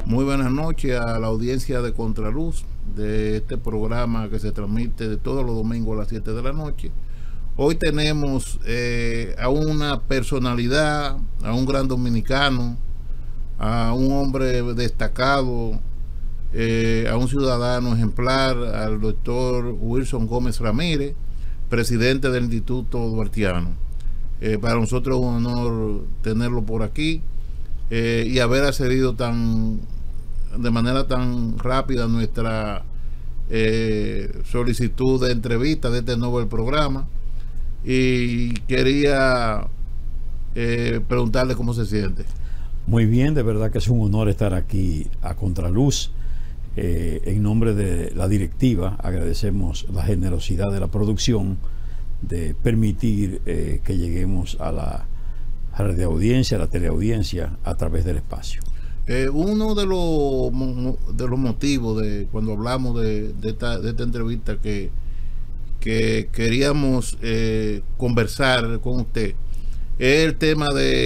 Muy buenas noches a la audiencia de Contraluz de este programa que se transmite de todos los domingos a las 7 de la noche. Hoy tenemos a una personalidad, a un gran dominicano, a un hombre destacado, a un ciudadano ejemplar, al doctor Wilson Gómez Ramírez, presidente del Instituto Duartiano. Para nosotros es un honor tenerlo por aquí y haber accedido de manera tan rápida nuestra solicitud de entrevista de este nuevo programa. Y quería preguntarle cómo se siente. Muy bien, de verdad que es un honor estar aquí a Contraluz. En nombre de la directiva agradecemos la generosidad de la producción de permitir que lleguemos a la radioaudiencia, a la teleaudiencia a través del espacio. Uno de los motivos de cuando hablamos de esta entrevista que queríamos conversar con usted es el tema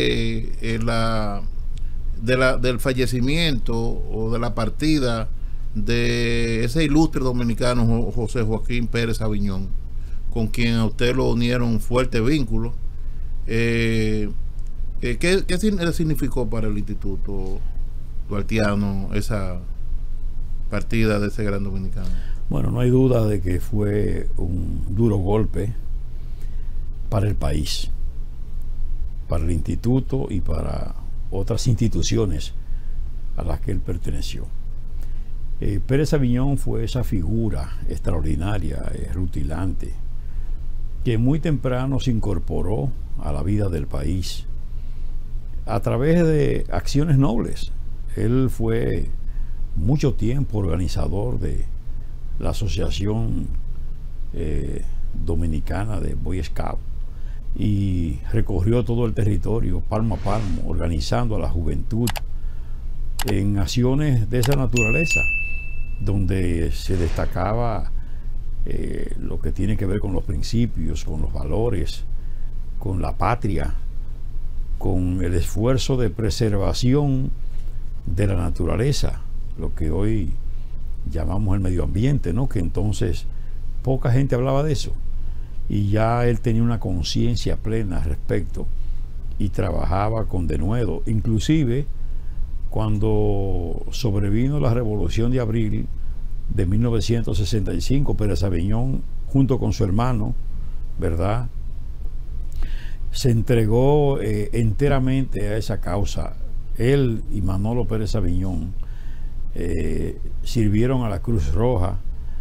del fallecimiento o de la partida de ese ilustre dominicano José Joaquín Pérez Aviñón, con quien a usted lo unieron fuertes vínculos. ¿Qué significó para el Instituto Duartiano esa partida de ese gran dominicano? Bueno, no hay duda de que fue un duro golpe para el país, para el instituto y para otras instituciones a las que él perteneció. Pérez Aviñón fue esa figura extraordinaria, rutilante, que muy temprano se incorporó a la vida del país a través de acciones nobles. Él fue mucho tiempo organizador de la Asociación Dominicana de Boy Scout y recorrió todo el territorio palmo a palmo, organizando a la juventud en acciones de esa naturaleza, donde se destacaba lo que tiene que ver con los principios, con los valores, con la patria, con el esfuerzo de preservación de la naturaleza, lo que hoy llamamos el medio ambiente, ¿no? Que entonces poca gente hablaba de eso, y ya él tenía una conciencia plena al respecto y trabajaba con denuedo. Inclusive cuando sobrevino la Revolución de Abril de 1965, Pérez Aviñón, junto con su hermano, ¿verdad?, se entregó enteramente a esa causa. Él y Manolo Pérez Aviñón sirvieron a la Cruz Roja,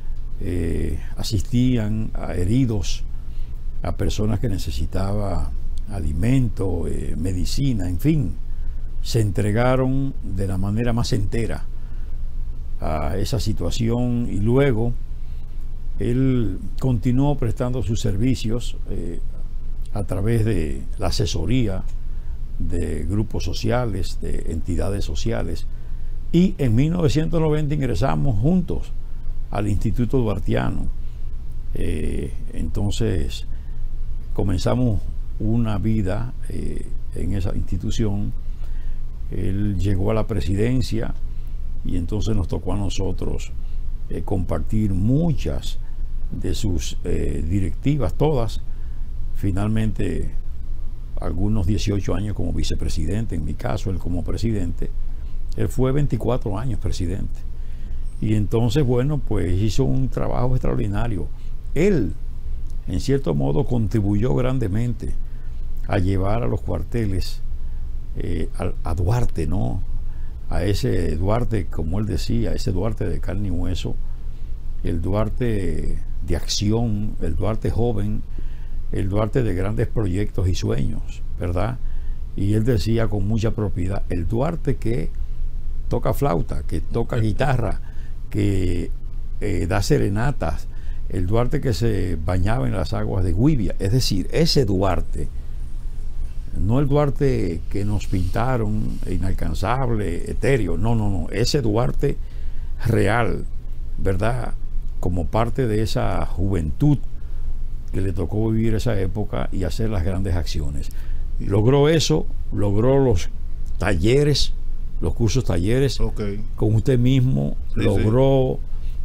asistían a heridos, a personas que necesitaban alimento, medicina, en fin, se entregaron de la manera más entera a esa situación, y luego él continuó prestando sus servicios a través de la asesoría de grupos sociales, de entidades sociales, y en 1990 ingresamos juntos al Instituto Duartiano. Entonces comenzamos una vida en esa institución. Él llegó a la presidencia y entonces nos tocó a nosotros compartir muchas de sus directivas, todas. Finalmente, algunos 18 años como vicepresidente, en mi caso, él como presidente. Él fue 24 años presidente. Y entonces, bueno, pues hizo un trabajo extraordinario. Él, en cierto modo, contribuyó grandemente a llevar a los cuarteles a Duarte, ¿no? A ese Duarte, como él decía, ese Duarte de carne y hueso, el Duarte de acción, el Duarte joven, el Duarte de grandes proyectos y sueños, ¿verdad? Y él decía con mucha propiedad, el Duarte que toca flauta, que toca guitarra, que da serenatas, el Duarte que se bañaba en las aguas de Guibia. Es decir, ese Duarte, no el Duarte que nos pintaron, inalcanzable, etéreo, no, ese Duarte real, ¿verdad? Como parte de esa juventud que le tocó vivir esa época y hacer las grandes acciones. Logró eso, logró los talleres los cursos talleres, Okay. con usted mismo Sí, logró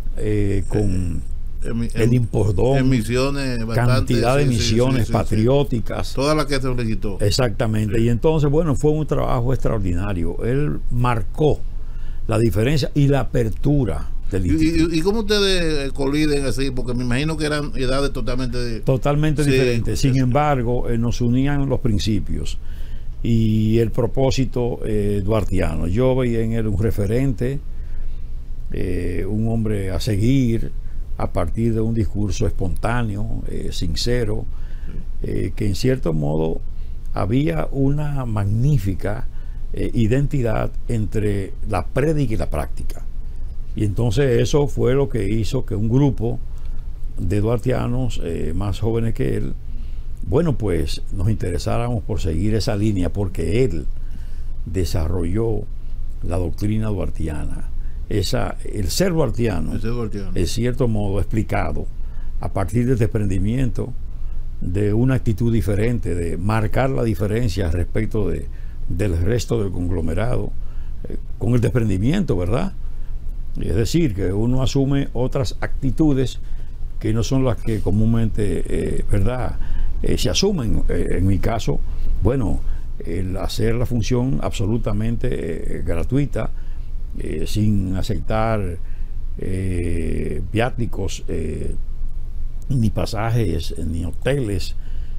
con el Impordón, emisiones bastante, cantidad de sí, misiones sí, patrióticas. Todas las que se solicitó. Exactamente. Sí. Y entonces, bueno, fue un trabajo extraordinario. Él marcó la diferencia y la apertura del instituto. ¿Y cómo ustedes coliden así? Porque me imagino que eran edades totalmente sí, diferentes. Sin embargo, nos unían los principios y el propósito duartiano. Yo veía en él un referente, un hombre a seguir a partir de un discurso espontáneo, sincero, que en cierto modo había una magnífica identidad entre la prédica y la práctica. Y entonces eso fue lo que hizo que un grupo de duartianos más jóvenes que él, bueno, pues nos interesáramos por seguir esa línea, porque él desarrolló la doctrina duartiana. El ser duartiano, en cierto modo, explicado a partir del desprendimiento de una actitud diferente, de marcar la diferencia respecto del resto del conglomerado, con el desprendimiento, ¿verdad? Es decir, que uno asume otras actitudes que no son las que comúnmente, ¿verdad?, se asumen. En mi caso, bueno, el hacer la función absolutamente gratuita, sin aceptar viáticos, ni pasajes, ni hoteles,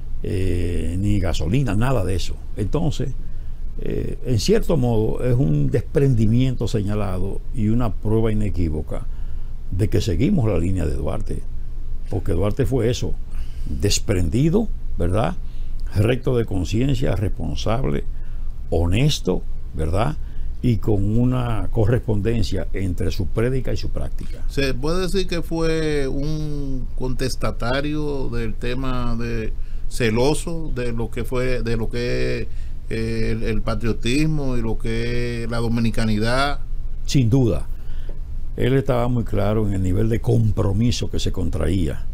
ni gasolina, nada de eso. Entonces, en cierto modo, es un desprendimiento señalado y una prueba inequívoca de que seguimos la línea de Duarte, porque Duarte fue eso, desprendido, ¿verdad?, recto de conciencia, responsable, honesto, ¿verdad?, y con una correspondencia entre su prédica y su práctica. ¿Se puede decir que fue un contestatario del tema de celoso de lo que fue, de lo que es el patriotismo y lo que es la dominicanidad? Sin duda. Él estaba muy claro en el nivel de compromiso que se contraía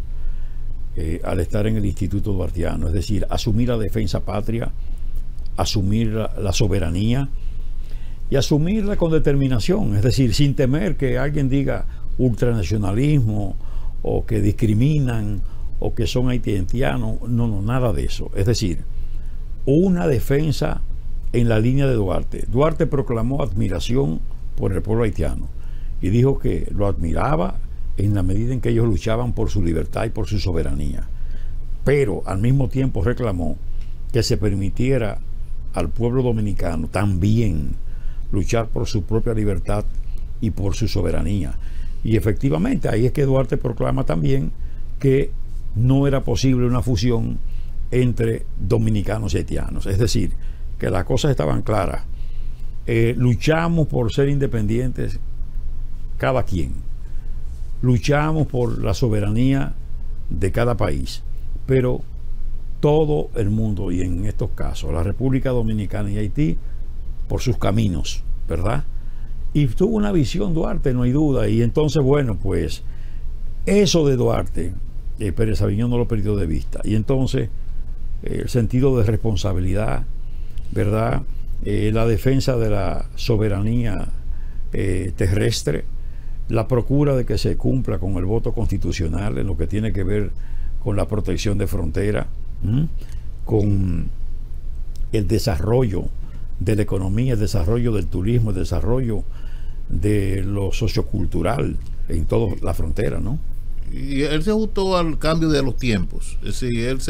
al estar en el Instituto Duartiano, es decir, asumir la defensa patria, asumir la soberanía y asumirla con determinación, es decir, sin temer que alguien diga ultranacionalismo o que discriminan o que son haitianos. No, nada de eso. Es decir, una defensa en la línea de Duarte. Duarte proclamó admiración por el pueblo haitiano y dijo que lo admiraba en la medida en que ellos luchaban por su libertad y por su soberanía, pero al mismo tiempo reclamó que se permitiera al pueblo dominicano también luchar por su propia libertad y por su soberanía. Y efectivamente ahí es que Duarte proclama también que no era posible una fusión entre dominicanos y haitianos, es decir, que las cosas estaban claras. Luchamos por ser independientes cada quien, luchamos por la soberanía de cada país, pero todo el mundo, y en estos casos la República Dominicana y Haití, por sus caminos, ¿verdad? Y tuvo una visión Duarte, no hay duda. Y entonces, bueno, pues eso de Duarte, Pérez Aviñón no lo perdió de vista. Y entonces el sentido de responsabilidad, ¿verdad?, la defensa de la soberanía terrestre, la procura de que se cumpla con el voto constitucional en lo que tiene que ver con la protección de frontera, con el desarrollo de la economía, el desarrollo del turismo, el desarrollo de lo sociocultural en toda la frontera, ¿no? Y él se ajustó al cambio de los tiempos. Sí, él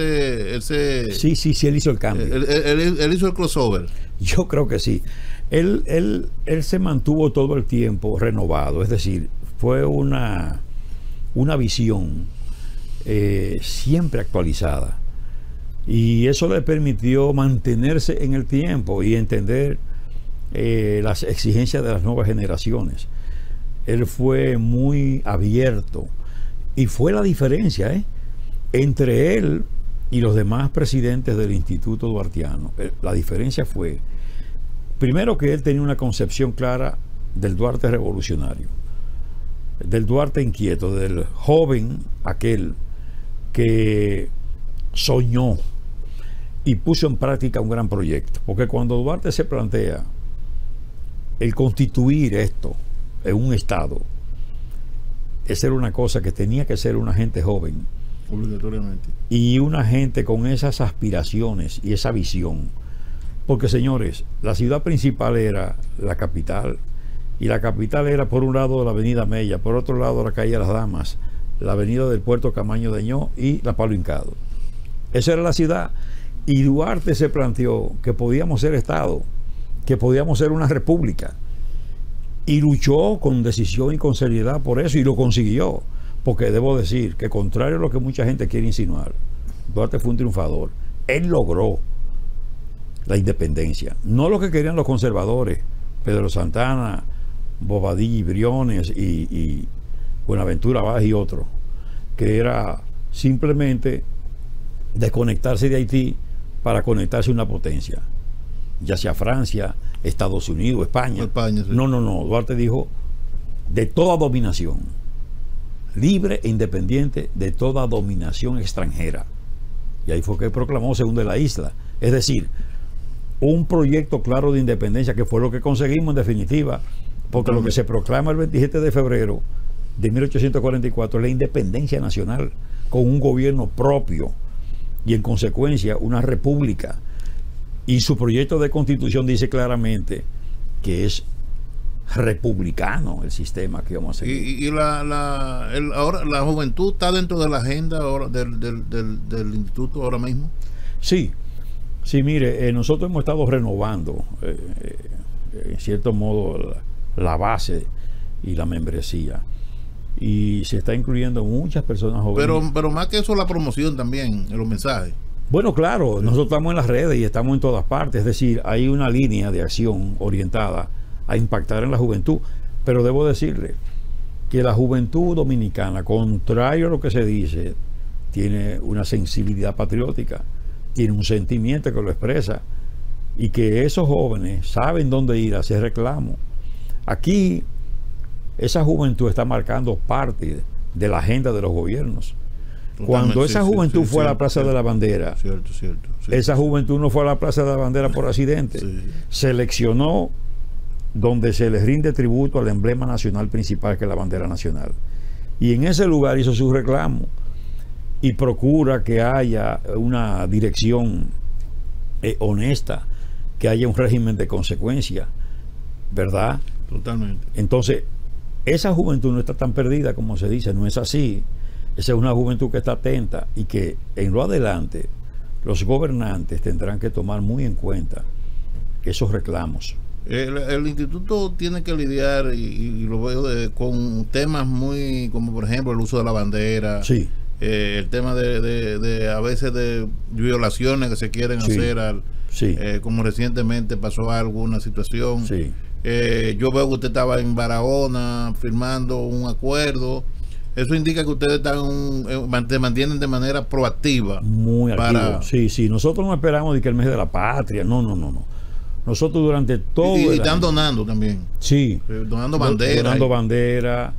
él hizo el cambio. Él hizo el crossover. Yo creo que sí. Él se mantuvo todo el tiempo renovado, es decir, fue una visión siempre actualizada. Y eso le permitió mantenerse en el tiempo y entender las exigencias de las nuevas generaciones. Él fue muy abierto y fue la diferencia entre él y los demás presidentes del Instituto Duartiano. La diferencia fue, primero, que él tenía una concepción clara del Duarte revolucionario, del Duarte inquieto, del joven aquel que soñó y puso en práctica un gran proyecto. Porque cuando Duarte se plantea el constituir esto en un Estado, esa era una cosa que tenía que ser una gente joven. Obligatoriamente. Y una gente con esas aspiraciones y esa visión. Porque, señores, la ciudad principal era la capital. Y la capital era, por un lado, la avenida Mella, por otro lado, la calle Las Damas, la avenida del Puerto Camaño de Ño y la Palo Hincado. Esa era la ciudad. Y Duarte se planteó que podíamos ser Estado, que podíamos ser una república. Y luchó con decisión y con seriedad por eso, y lo consiguió. Porque debo decir que, contrario a lo que mucha gente quiere insinuar, Duarte fue un triunfador. Él logró la independencia. No lo que querían los conservadores, Pedro Santana, Bobadilla y Briones y Buenaventura Báez y otros, que era simplemente desconectarse de Haití para conectarse a una potencia, ya sea Francia, Estados Unidos, España. España, sí. No, Duarte dijo de toda dominación, libre e independiente de toda dominación extranjera. Y ahí fue que proclamó según de la isla. Es decir, un proyecto claro de independencia, que fue lo que conseguimos en definitiva, porque lo que se proclama el 27 de febrero de 1844 es la independencia nacional, con un gobierno propio y en consecuencia una república. Y su proyecto de constitución dice claramente que es republicano el sistema que vamos a seguir. Y ahora la juventud está dentro de la agenda ahora del instituto ahora mismo. Sí, mire, nosotros hemos estado renovando en cierto modo la base y la membresía, y se está incluyendo muchas personas jóvenes. Pero más que eso, la promoción también, en los mensajes. Bueno, claro, nosotros estamos en las redes y estamos en todas partes, es decir, hay una línea de acción orientada a impactar en la juventud, pero debo decirle que la juventud dominicana, contrario a lo que se dice, tiene una sensibilidad patriótica, tiene un sentimiento que lo expresa, y que esos jóvenes saben dónde ir a hacer reclamo. Aquí esa juventud está marcando parte de la agenda de los gobiernos. Cuando esa juventud fue a la Plaza de la Bandera, esa juventud no fue a la Plaza de la Bandera por accidente. Seleccionó donde se les rinde tributo al emblema nacional principal, que es la bandera nacional, y en ese lugar hizo su reclamo y procura que haya una dirección honesta, que haya un régimen de consecuencia, ¿verdad? Totalmente. Entonces, esa juventud no está tan perdida como se dice, no es así. Esa es una juventud que está atenta, y que en lo adelante los gobernantes tendrán que tomar muy en cuenta esos reclamos. El instituto tiene que lidiar, y lo veo con temas muy, como por ejemplo el uso de la bandera, sí. El tema de a veces de violaciones que se quieren hacer como recientemente pasó alguna situación. Sí. Yo veo que usted estaba en Barahona firmando un acuerdo. Eso indica que ustedes se mantienen de manera proactiva. Muy activo. Sí, nosotros no esperamos de que el mes de la patria, no. Nosotros durante todo y están donando también. Sí. Donando bandera. Donando bandera,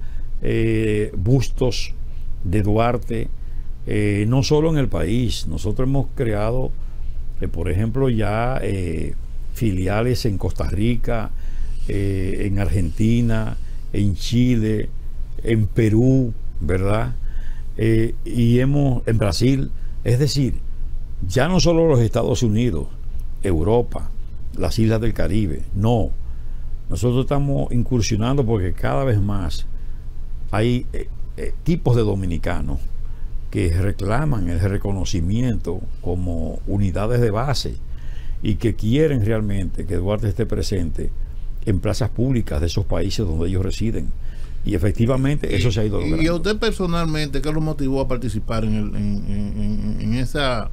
bustos de Duarte, no solo en el país. Nosotros hemos creado, por ejemplo, ya filiales en Costa Rica, en Argentina, en Chile, en Perú, ¿verdad? Y en Brasil. Es decir, ya no solo los Estados Unidos, Europa, las islas del Caribe, no. Nosotros estamos incursionando porque cada vez más hay tipos de dominicanos que reclaman el reconocimiento como unidades de base, y que quieren realmente que Duarte esté presente en plazas públicas de esos países donde ellos residen. Y efectivamente eso se ha ido logrando. ¿Y a usted personalmente qué lo motivó a participar en esa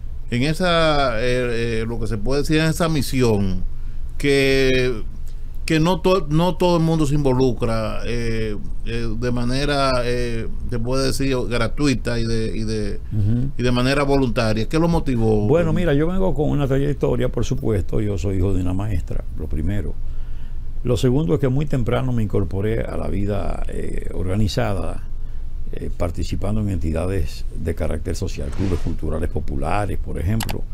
lo que se puede decir, en esa misión que no todo el mundo se involucra de manera, te puede decir, gratuita y de manera voluntaria? ¿Qué lo motivó? Bueno, mira, yo vengo con una trayectoria, por supuesto. Yo soy hijo de una maestra, lo primero. Lo segundo es que muy temprano me incorporé a la vida organizada, participando en entidades de carácter social, clubes culturales populares, por ejemplo,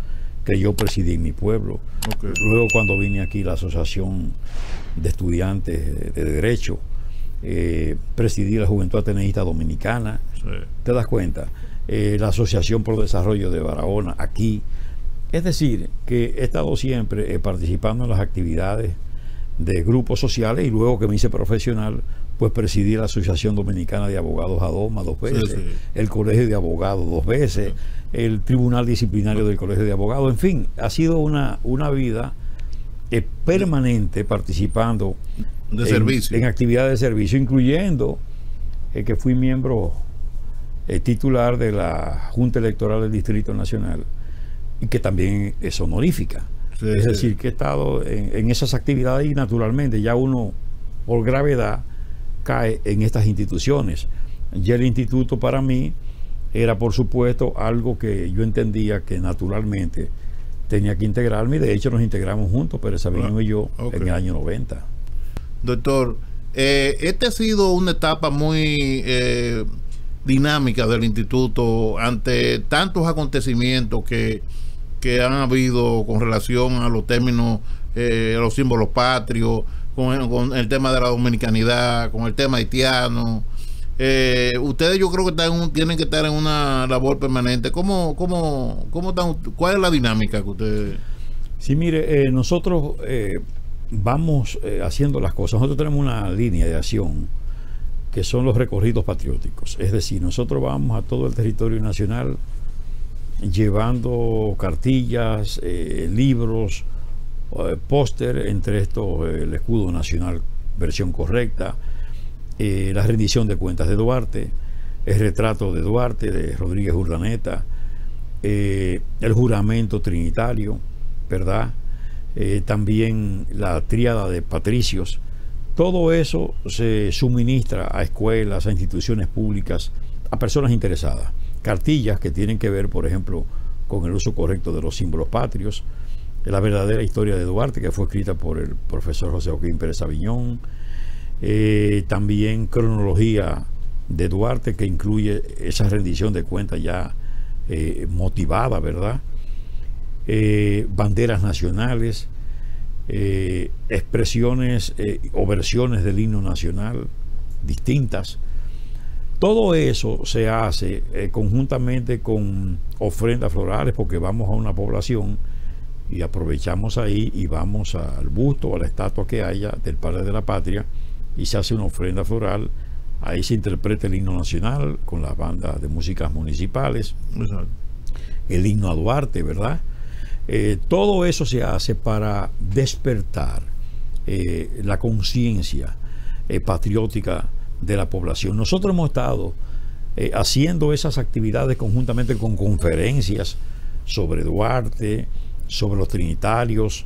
que yo presidí en mi pueblo. Okay. Luego, cuando vine aquí, la Asociación de Estudiantes de Derecho, presidí la Juventud Ateneísta Dominicana. Sí. ¿Te das cuenta? La Asociación por el Desarrollo de Barahona, aquí. Es decir, que he estado siempre participando en las actividades de grupos sociales, y luego que me hice profesional, pues presidí la Asociación Dominicana de Abogados ADOMA 2 veces, Sí, sí. el Colegio de Abogados 2 veces, el Tribunal Disciplinario del Colegio de Abogados. En fin, ha sido una vida permanente participando de servicio, en actividades de servicio, incluyendo que fui miembro titular de la Junta Electoral del Distrito Nacional, y que también es honorífica. Sí, Es sí. decir, que he estado en esas actividades, y naturalmente ya uno, por gravedad, cae en estas instituciones. Ya el instituto para mí era, por supuesto, algo que yo entendía que naturalmente tenía que integrarme, y de hecho nos integramos juntos, Pérez Sabiñón y yo, Okay. en el año 90. Doctor, esta ha sido una etapa muy dinámica del instituto ante tantos acontecimientos que han habido con relación a los términos, a los símbolos patrios, con el tema de la dominicanidad, con el tema haitiano. Ustedes, yo creo que tienen que estar en una labor permanente. ¿Cómo están? ¿Cuál es la dinámica que ustedes? Sí, mire, nosotros vamos haciendo las cosas. Nosotros tenemos una línea de acción que son los recorridos patrióticos. Es decir, nosotros vamos a todo el territorio nacional llevando cartillas, libros, póster, entre estos el escudo nacional versión correcta, la rendición de cuentas de Duarte, el retrato de Duarte, de Rodríguez Urdaneta, el juramento trinitario, ¿verdad? También la tríada de patricios. Todo eso se suministra a escuelas, a instituciones públicas, a personas interesadas. Cartillas que tienen que ver, por ejemplo, con el uso correcto de los símbolos patrios, la verdadera historia de Duarte, que fue escrita por el profesor José Joaquín Pérez Sabiñón, también cronología de Duarte, que incluye esa rendición de cuentas ya motivada, ¿verdad? Banderas nacionales, expresiones o versiones del himno nacional distintas. Todo eso se hace conjuntamente con ofrendas florales, porque vamos a una población y aprovechamos ahí y vamos al busto o a la estatua que haya del Padre de la Patria, y se hace una ofrenda floral. Ahí se interpreta el himno nacional con las bandas de músicas municipales. Exacto. El himno a Duarte, ¿verdad? Todo eso se hace para despertar la conciencia patriótica de la población. Nosotros hemos estado haciendo esas actividades conjuntamente con conferencias sobre Duarte, sobre los trinitarios,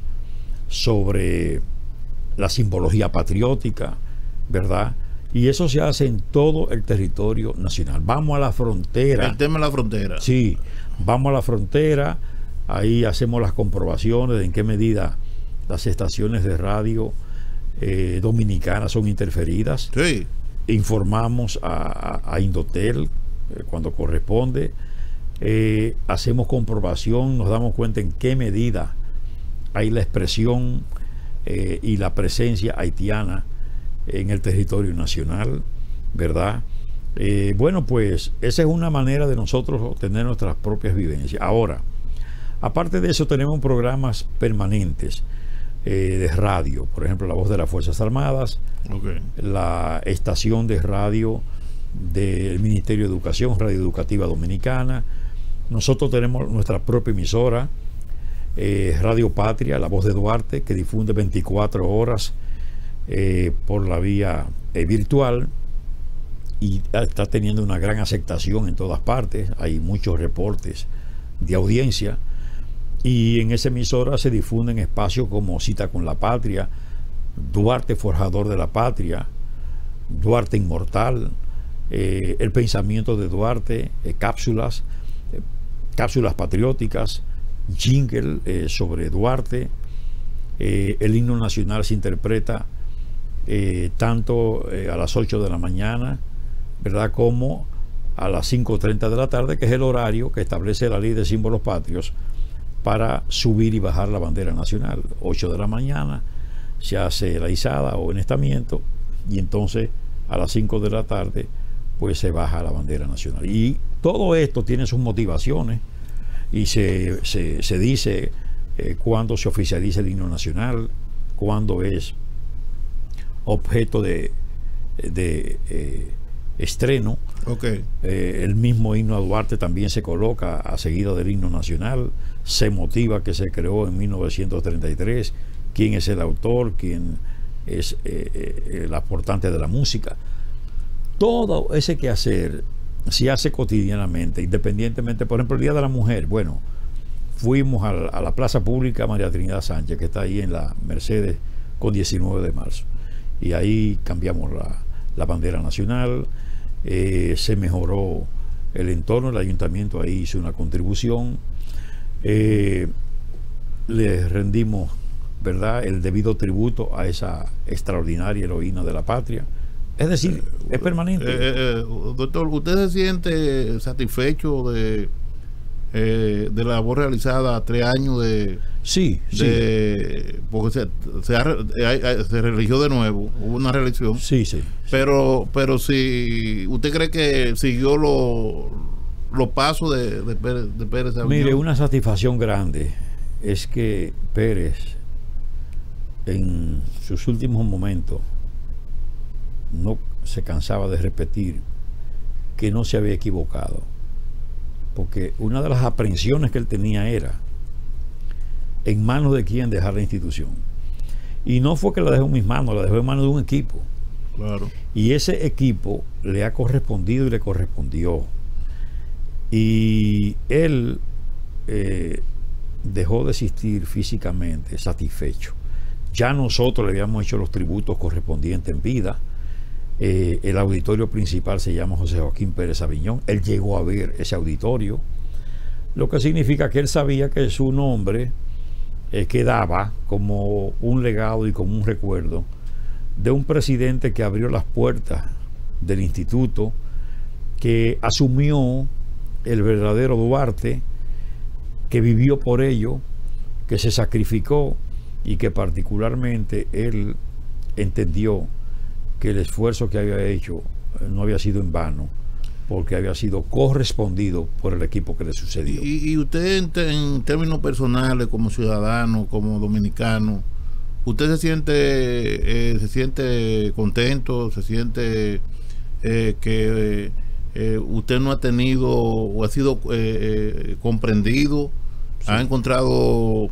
sobre la simbología patriótica, ¿verdad? Y eso se hace en todo el territorio nacional. Vamos a la frontera. El tema de la frontera. Sí, vamos a la frontera, ahí hacemos las comprobaciones de en qué medida las estaciones de radio dominicanas son interferidas. Sí. Informamos a Indotel cuando corresponde, hacemos comprobación, nos damos cuenta en qué medida hay la expresión y la presencia haitiana en el territorio nacional, ¿verdad? Bueno, pues esa es una manera de nosotros tener nuestras propias vivencias. Ahora, aparte de eso, tenemos programas permanentes de radio, por ejemplo, La Voz de las Fuerzas Armadas, Okay. la estación de radio del Ministerio de Educación, Radio Educativa Dominicana. Nosotros tenemos nuestra propia emisora, Radio Patria, La Voz de Duarte, que difunde 24 horas por la vía virtual, y está teniendo una gran aceptación en todas partes. Hay muchos reportes de audiencia, y en esa emisora se difunden espacios como Cita con la Patria, Duarte Forjador de la Patria, Duarte Inmortal, el pensamiento de Duarte, cápsulas patrióticas, jingle sobre Duarte. El himno nacional se interpreta tanto a las 8 de la mañana, ¿verdad?, como a las 5:30 de la tarde, que es el horario que establece la ley de símbolos patrios para subir y bajar la bandera nacional. 8 de la mañana se hace la izada o enestamiento, y entonces a las 5 de la tarde pues se baja la bandera nacional. Y todo esto tiene sus motivaciones, y se dice cuándo se oficializa el himno nacional, cuándo es objeto de estreno. Okay. El mismo himno a Duarte también se coloca a seguida del himno nacional. Se motiva que se creó en 1933, quién es el autor, quién es el aportante de la música. Todo ese quehacer se hace cotidianamente, independientemente. Por ejemplo, el Día de la Mujer, bueno, fuimos a la Plaza Pública María Trinidad Sánchez, que está ahí en la Mercedes con 19 de marzo, y ahí cambiamos la bandera nacional. Se mejoró el entorno, el ayuntamiento ahí hizo una contribución, le rendimos, ¿verdad?, el debido tributo a esa extraordinaria heroína de la patria. Es decir, es permanente. Doctor, ¿usted se siente satisfecho de la labor realizada 3 años de... Sí, porque se religió de nuevo, hubo una reelección. Sí. Pero si usted cree que siguió los pasos de Pérez Aviñón. Mire, una satisfacción grande es que Pérez, en sus últimos momentos, no se cansaba de repetir que no se había equivocado, porque una de las aprensiones que él tenía era en manos de quién dejar la institución, y no fue que la dejó en mis manos, la dejó en manos de un equipo. Claro. Y ese equipo le ha correspondido y le correspondió, y él dejó de existir físicamente satisfecho. Ya nosotros le habíamos hecho los tributos correspondientes en vida. El auditorio principal se llama José Joaquín Pérez Aviñón. Él llegó a ver ese auditorio, lo que significa que él sabía que su nombre quedaba como un legado y como un recuerdo de un presidente que abrió las puertas del instituto, que asumió el verdadero Duarte, que vivió por ello, que se sacrificó, y que particularmente él entendió que el esfuerzo que había hecho no había sido en vano, porque había sido correspondido por el equipo que le sucedió. Y usted en términos personales, como ciudadano, como dominicano, ¿usted se siente contento, se siente que usted no ha tenido o ha sido comprendido, sí, ha encontrado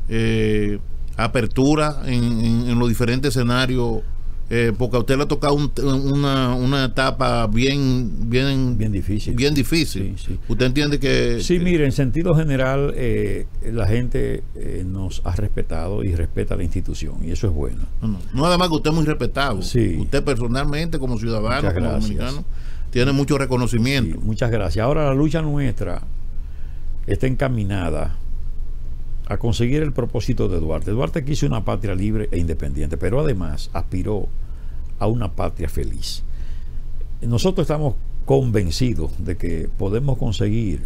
apertura en los diferentes escenarios? Porque a usted le ha tocado una etapa bien difícil. Sí. ¿Usted entiende que...? Sí, mire, en sentido general, la gente nos ha respetado y respeta la institución, y eso es bueno. No, además que usted es muy respetado. Sí. Usted personalmente, como ciudadano, como dominicano, tiene mucho reconocimiento. Sí, muchas gracias. Ahora, la lucha nuestra está encaminada a conseguir el propósito de Duarte. Duarte quiso una patria libre e independiente, pero además aspiró a una patria feliz. Nosotros estamos convencidos de que podemos conseguir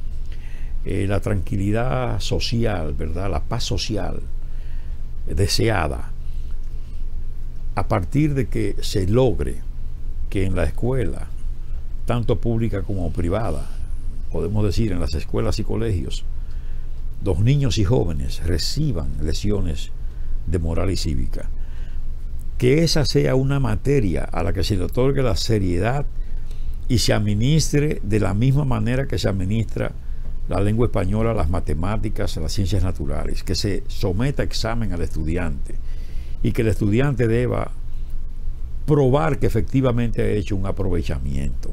la tranquilidad social, ¿verdad?, la paz social deseada, a partir de que se logre que en la escuela, tanto pública como privada, podemos decir en las escuelas y colegios, los niños y jóvenes reciban lecciones de moral y cívica, que esa sea una materia a la que se le otorgue la seriedad y se administre de la misma manera que se administra la lengua española, las matemáticas, las ciencias naturales, que se someta a examen al estudiante y que el estudiante deba probar que efectivamente ha hecho un aprovechamiento.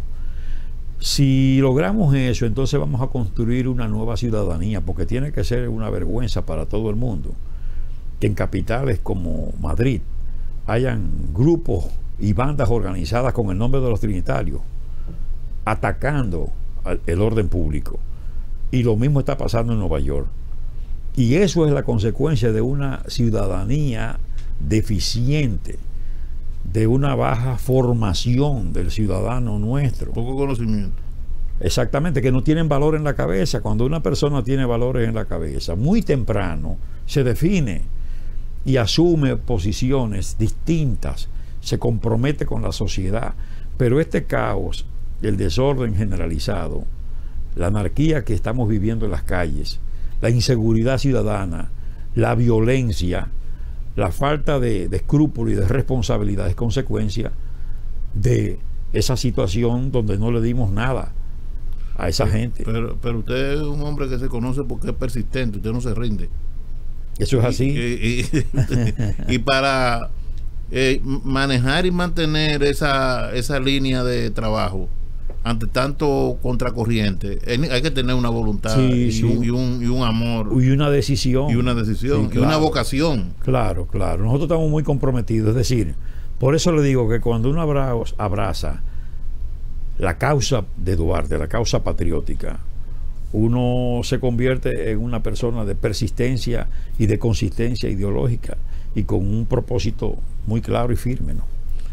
Si logramos eso, entonces vamos a construir una nueva ciudadanía, porque tiene que ser una vergüenza para todo el mundo que en capitales como Madrid hayan grupos y bandas organizadas con el nombre de los trinitarios atacando el orden público, y lo mismo está pasando en Nueva York, y eso es la consecuencia de una ciudadanía deficiente, de una baja formación del ciudadano nuestro. Poco conocimiento. Exactamente, que no tienen valor en la cabeza. Cuando una persona tiene valores en la cabeza, muy temprano se define y asume posiciones distintas, se compromete con la sociedad. Pero este caos, el desorden generalizado, la anarquía que estamos viviendo en las calles, la inseguridad ciudadana, la violencia, la falta de escrúpulos y de responsabilidad es consecuencia de esa situación donde no le dimos nada a esa gente. Pero usted es un hombre que se conoce porque es persistente, usted no se rinde. Eso es así. Y para manejar y mantener esa línea de trabajo ante tanto contracorriente, hay que tener una voluntad, sí, y un amor. Y una decisión. Y una decisión, sí, claro. Y una vocación. Claro, claro. Nosotros estamos muy comprometidos. Es decir, por eso le digo que cuando uno abraza la causa de Duarte, la causa patriótica, uno se convierte en una persona de persistencia y de consistencia ideológica y con un propósito muy claro y firme, ¿no?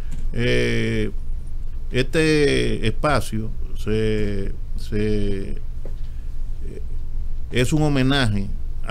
Este espacio es un homenaje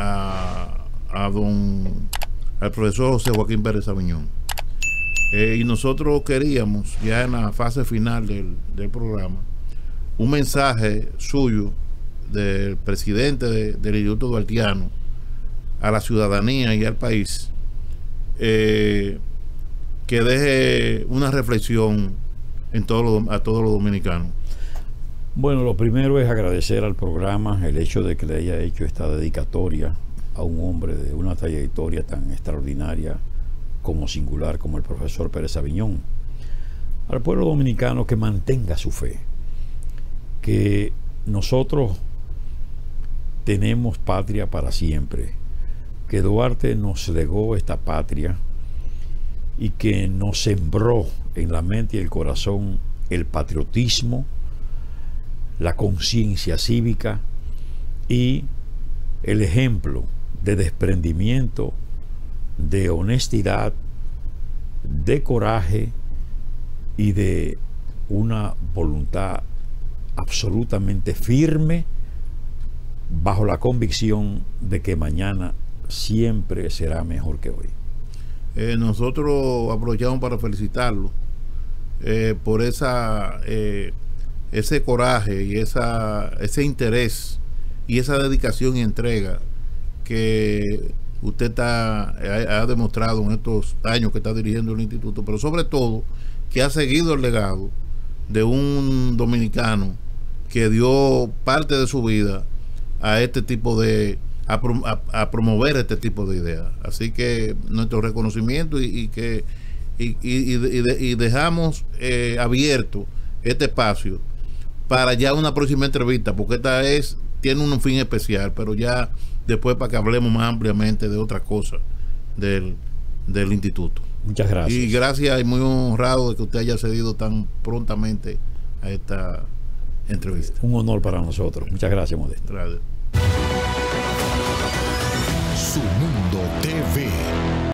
al profesor José Joaquín Pérez Sabiñón. Y nosotros queríamos, ya en la fase final del programa, un mensaje suyo del presidente del Instituto Duartiano a la ciudadanía y al país, que deje una reflexión a todos los dominicanos. Bueno, lo primero es agradecer al programa el hecho de que le haya hecho esta dedicatoria a un hombre de una trayectoria tan extraordinaria como singular como el profesor Pérez Sabiñón. Al pueblo dominicano que mantenga su fe, que nosotros tenemos patria para siempre, que Duarte nos legó esta patria y que nos sembró en la mente y el corazón el patriotismo, la conciencia cívica y el ejemplo de desprendimiento, de honestidad, de coraje y de una voluntad absolutamente firme, bajo la convicción de que mañana siempre será mejor que hoy. Nosotros aprovechamos para felicitarlo por ese coraje y ese interés y esa dedicación y entrega que usted ha demostrado en estos años que está dirigiendo el instituto, pero sobre todo que ha seguido el legado de un dominicano que dio parte de su vida a este tipo a promover este tipo de ideas. Así que nuestro reconocimiento y dejamos abierto este espacio para ya una próxima entrevista, porque esta tiene un fin especial, pero ya después para que hablemos más ampliamente de otras cosas del instituto. Muchas gracias. Y gracias y muy honrado de que usted haya cedido tan prontamente a esta entrevista. Un honor para nosotros. Muchas gracias, Modesto. Gracias. Su Mundo TV.